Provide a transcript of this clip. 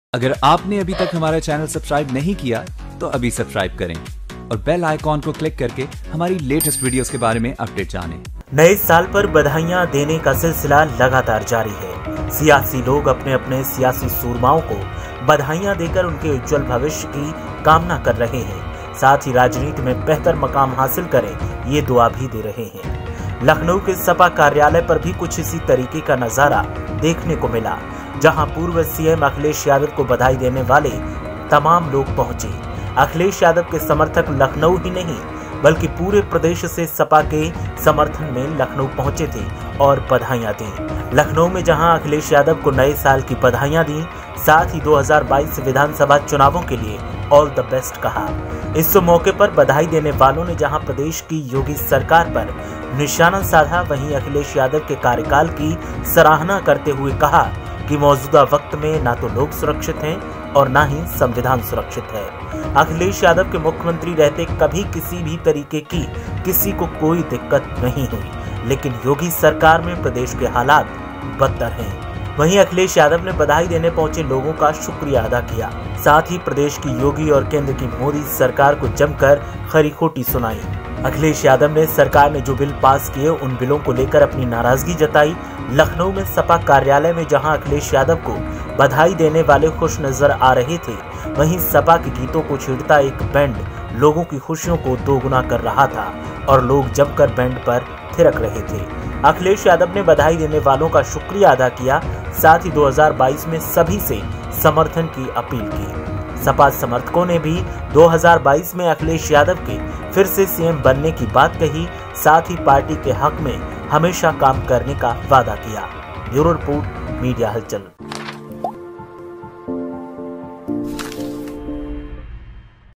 अगर आपने अभी तक हमारा चैनल सब्सक्राइब नहीं किया तो अभी सब्सक्राइब करें और बेल आइकॉन को क्लिक करके हमारी लेटेस्ट वीडियोस के बारे में अपडेट जानें। नए साल पर बधाइयां देने का सिलसिला लगातार जारी है। सियासी लोग अपने अपने सियासी सूरमाओं को बधाइयां देकर उनके उज्जवल भविष्य की कामना कर रहे हैं। साथ ही राजनीति में बेहतर मकाम हासिल करें ये दुआ भी दे रहे हैं। लखनऊ के सपा कार्यालय पर भी कुछ इसी तरीके का नजारा देखने को मिला, जहां पूर्व सीएम अखिलेश यादव को बधाई देने वाले तमाम लोग पहुंचे। अखिलेश यादव के समर्थक लखनऊ ही नहीं बल्कि पूरे प्रदेश से सपा के समर्थन में लखनऊ पहुंचे थे और बधाइयां दी। लखनऊ में जहां अखिलेश यादव को नए साल की बधाइयां दी, साथ ही 2022 विधानसभा चुनावों के लिए ऑल द बेस्ट कहा। इस मौके पर बधाई देने वालों ने जहां प्रदेश की योगी सरकार पर निशाना साधा, वहीं अखिलेश यादव के कार्यकाल की सराहना करते हुए कहा कि मौजूदा वक्त में ना तो लोग सुरक्षित हैं और ना ही संविधान सुरक्षित है। अखिलेश यादव के मुख्यमंत्री रहते कभी किसी भी तरीके की किसी को कोई दिक्कत नहीं हुई, लेकिन योगी सरकार में प्रदेश के हालात बदतर हैं। वहीं अखिलेश यादव ने बधाई देने पहुंचे लोगों का शुक्रिया अदा किया। साथ ही प्रदेश की योगी और केंद्र की मोदी सरकार को जमकर खरी खोटी सुनाई। अखिलेश यादव ने सरकार ने जो बिल पास किए उन बिलों को लेकर अपनी नाराजगी जताई। लखनऊ में सपा कार्यालय में जहां अखिलेश यादव को बधाई देने वाले खुश नजर आ रहे थे, वहीं सपा के गीतों को छेड़ता एक बैंड लोगों की खुशियों को दोगुना कर रहा था और लोग जमकर बैंड पर थिरक रहे थे। अखिलेश यादव ने बधाई देने वालों का शुक्रिया अदा किया। साथ ही 2022 में सभी से समर्थन की अपील की। सपा समर्थकों ने भी 2022 में अखिलेश यादव के फिर से सीएम बनने की बात कही। साथ ही पार्टी के हक में हमेशा काम करने का वादा किया। ब्यूरो रिपोर्ट, मीडिया हलचल।